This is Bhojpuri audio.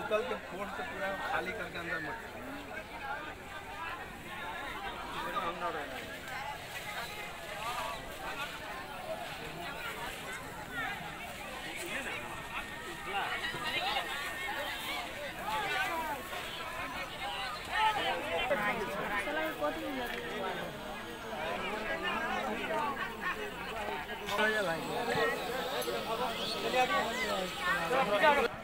निकल के फोड़ से पूरा खाली करके अंदर मत चलिए